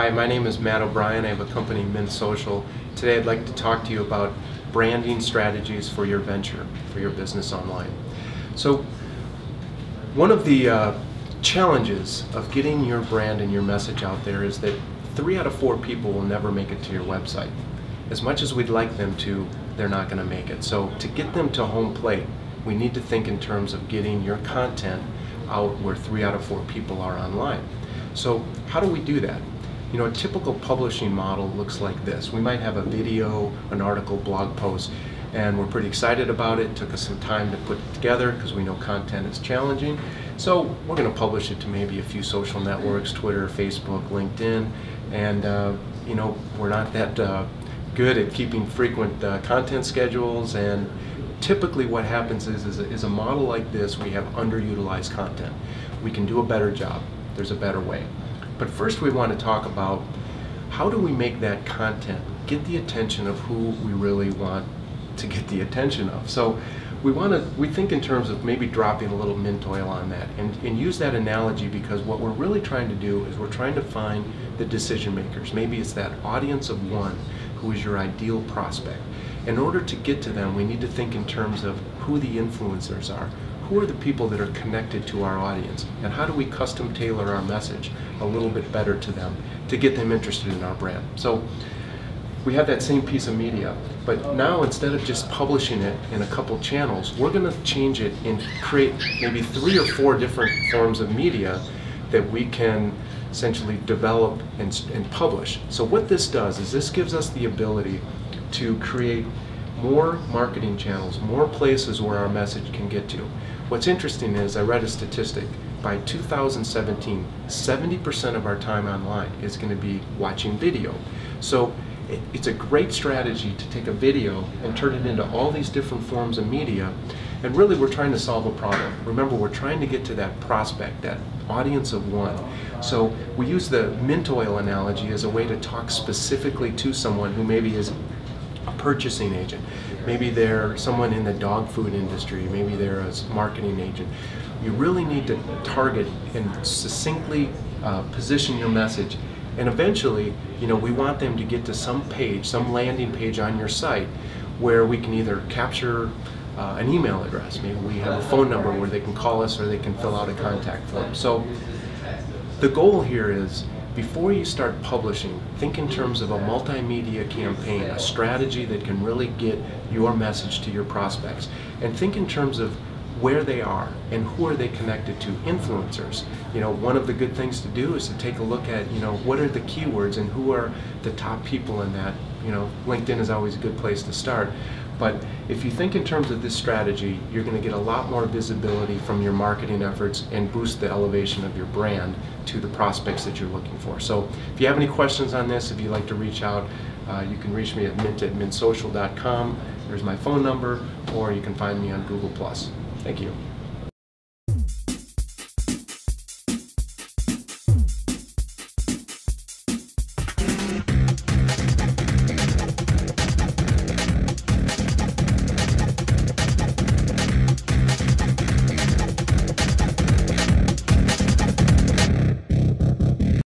Hi, my name is Matt O'Brien. I have a company, Mint Social. Today I'd like to talk to you about branding strategies for your venture, for your business online. So one of the challenges of getting your brand and your message out there is that 3 out of 4 people will never make it to your website. As much as we'd like them to, they're not going to make it. So to get them to home plate, we need to think in terms of getting your content out where 3 out of 4 people are online. So how do we do that? You know, a typical publishing model looks like this. We might have a video, an article, blog post, and we're pretty excited about it. It took us some time to put it together because we know content is challenging. So we're going to publish it to maybe a few social networks, Twitter, Facebook, LinkedIn, and you know, we're not that good at keeping frequent content schedules, and typically what happens is a model like this, we have underutilized content. We can do a better job. There's a better way. But first we want to talk about how do we make that content get the attention of who we really want to get the attention of. So we think in terms of maybe dropping a little mint oil on that and use that analogy, because what we're really trying to do is we're trying to find the decision makers. Maybe it's that audience of one who is your ideal prospect. In order to get to them, we need to think in terms of who the influencers are. Who are the people that are connected to our audience, and how do we custom tailor our message a little bit better to them to get them interested in our brand. So we have that same piece of media, but now instead of just publishing it in a couple channels, we're going to change it and create maybe 3 or 4 different forms of media that we can essentially develop and publish. So what this does is this gives us the ability to create more marketing channels, more places where our message can get to. What's interesting is, I read a statistic, by 2017, 70% of our time online is going to be watching video. So it's a great strategy to take a video and turn it into all these different forms of media, and really we're trying to solve a problem. Remember, we're trying to get to that prospect, that audience of one. So we use the mint oil analogy as a way to talk specifically to someone who maybe is a purchasing agent. Maybe they're someone in the dog food industry, maybe they're a marketing agent. You really need to target and succinctly position your message, and eventually, you know, we want them to get to some page, some landing page on your site where we can either capture an email address, maybe we have a phone number where they can call us or they can fill out a contact form. So the goal here is, before you start publishing, think in terms of a multimedia campaign, a strategy that can really get your message to your prospects. And think in terms of where they are and who are they connected to. Influencers. You know, one of the good things to do is to take a look at, you know, what are the keywords and who are the top people in that. You know, LinkedIn is always a good place to start. But if you think in terms of this strategy, you're going to get a lot more visibility from your marketing efforts and boost the elevation of your brand to the prospects that you're looking for. So if you have any questions on this, if you'd like to reach out, you can reach me at mint@mintsocial.com. There's my phone number, or you can find me on Google+. Thank you.